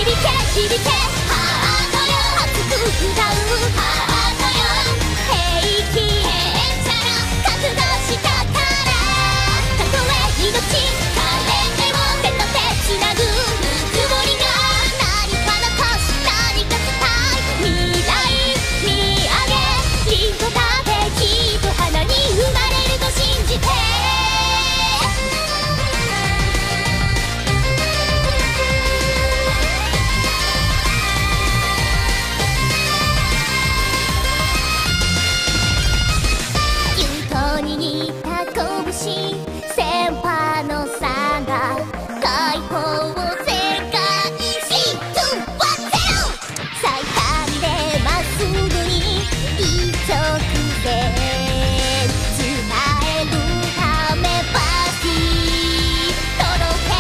響けハートよ熱く歌うハートよ平気へんちゃら覚悟したからたとえ命枯れても手と手つなぐぬくもりが何か残し何か伝え未来見上げリンゴだってきっと花に生まれると信じて握った拳先輩のさんが解放を世界シートバテル最短でまっすぐに一直線伝えるためバス届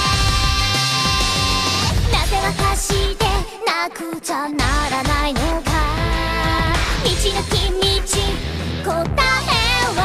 けなぜ私でなくちゃならないのか道なき道答え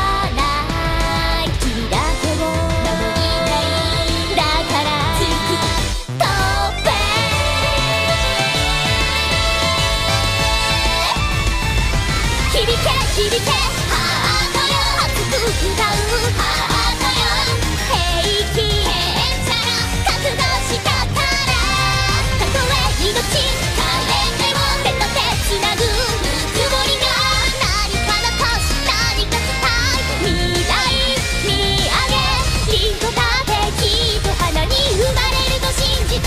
響けハートよ熱く歌うハートよ平気へんちゃら覚悟したからたとえ命枯れても手と手つなぐぬくもりが何か残し何か伝え未来見上げリンゴだってきっと花に生まれると信じて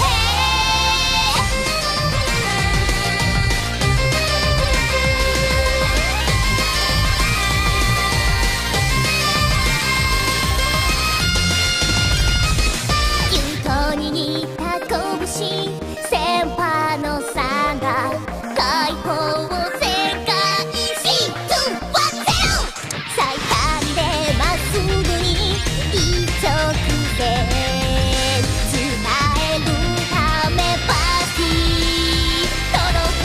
握った拳先輩のさんが解放を世界シートバテル最短でまっすぐに一直線伝えるためバス届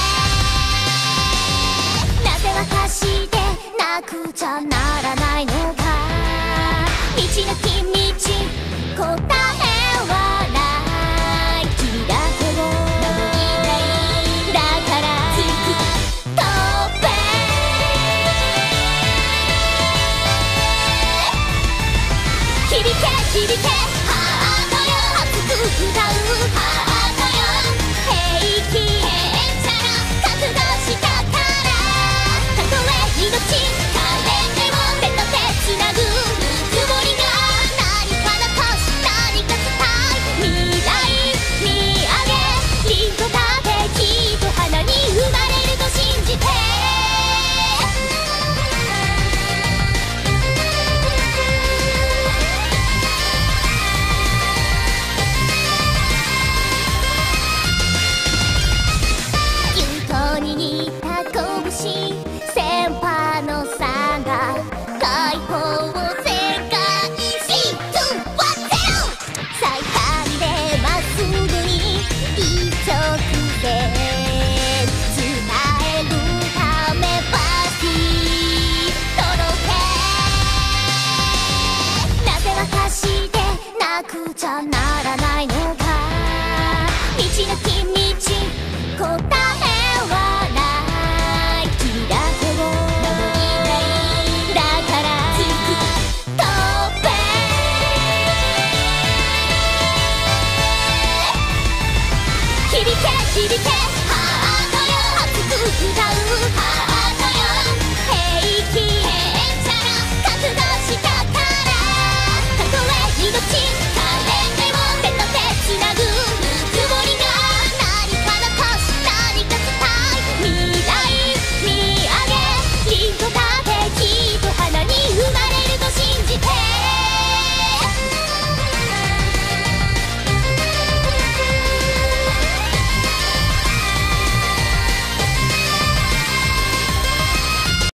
けなぜ私でなくちゃならないのか道なき道答え響けハートよ熱く歌うハートよ平気へんちゃら覚悟したからたとえ命枯れても手と手つなぐぬくもりが何か残し何か伝え未来見上げリンゴだってきっと花に生まれると信じて握った拳先輩のさんが解放を世界シートバテル最短でまっすぐに一直線伝えるためバス届けなぜ私でなくちゃならないのか道なき道答え響けハートよ熱く歌う